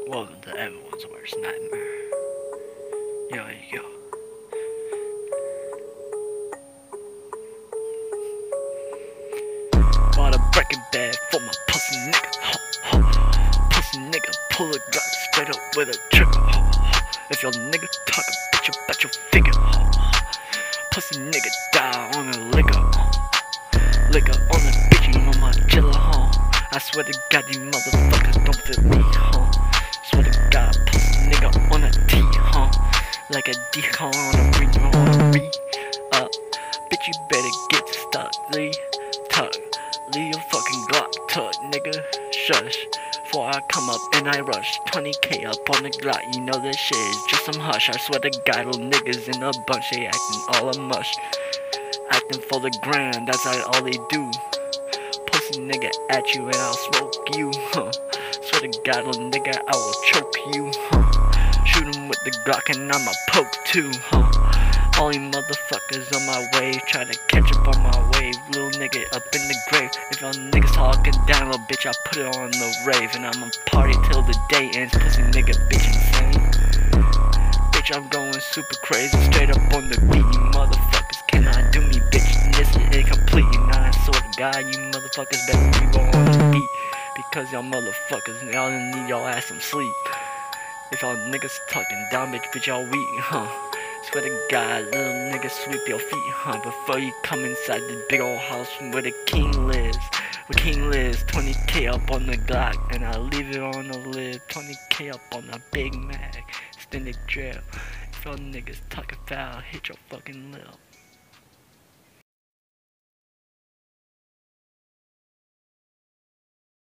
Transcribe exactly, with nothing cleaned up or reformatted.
Welcome to everyone's worst nightmare. Yo, yo. Bought a breaking bad for my pussy nigga. Huh, huh. Pussy nigga, pull a gun straight up with a trigger. Huh, huh. If your nigga talkin', bitch, you bet your figure. Huh, huh. Pussy nigga die on a liquor. Huh. Liquor on the bitch, you know my chiller. Huh. I swear to God, these motherfuckers don't fit me. Huh. Swear to God, pussy nigga on a T. Huh. Like a D on a re, on a re. Uh, bitch, you better get stuck, Lee. Tuck. Leave your fucking Glock tuck, nigga. Shush. Before I come up and I rush twenty K up on the Glock, you know this shit is just some hush. I swear to God, little niggas in a bunch, they acting all a mush. Acting for the grand, that's all they do. Pussy nigga at you and I'll smoke you, huh. Swear to God, little nigga, I will choke you, huh. Shoot him with the Glock and I'ma poke too, huh. All you motherfuckers on my wave, try to catch up on my wave. Little nigga up in the grave. If y'all niggas talking down, little bitch, I put it on the rave. And I'ma party till the day ends. Pussy nigga, bitch, insane. Bitch, I'm going super crazy, straight up on the beat. You motherfuckers cannot do me, bitch. This is incomplete. And I swear to God, you motherfuckers better be on the beat. Because y'all motherfuckers, y'all need y'all ass some sleep. If y'all niggas talking down, bitch, bitch, y'all weak, huh. Swear to God, little nigga, sweep your feet, huh, before you come inside this big old house where the king lives. Where king lives, twenty K up on the Glock, and I leave it on the lid. twenty K up on the Big Mac, extended drill. If y'all niggas talking foul, hit your fucking lip.